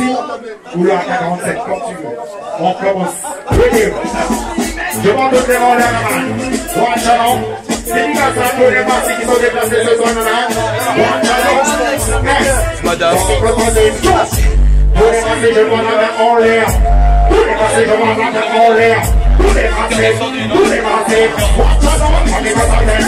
ou la 47 comme tu veux. On commence. Je m'en donne les mots là, one channel. Dédicace à tous les partis qui sont déplacés ce soir là. One channel. Madame. Tous les partis, je m'en donne en l'air. Tous les partis, je m'en donne en l'air. Tous les partis, one channel.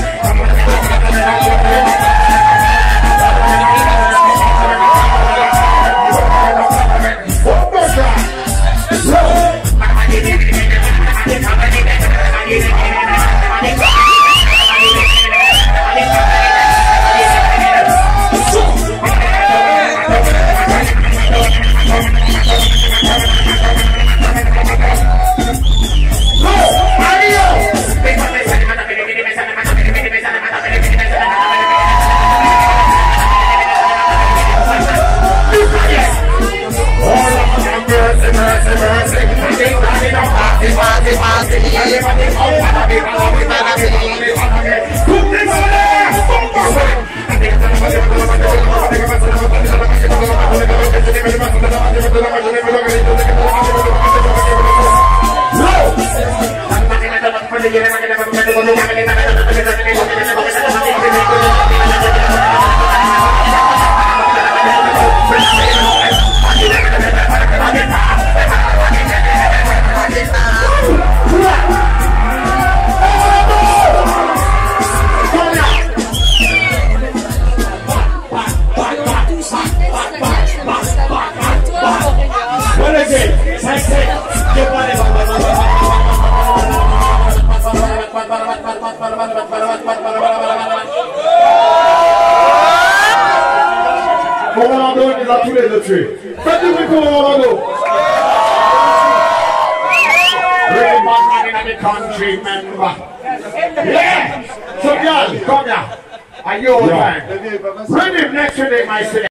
Rolando, il les a tous les deux tués. Faites du bruit pour Rolando. Really bad man in the country, member. Yeah! So, girl, come here. Are you all right? Bring him next to them, I say.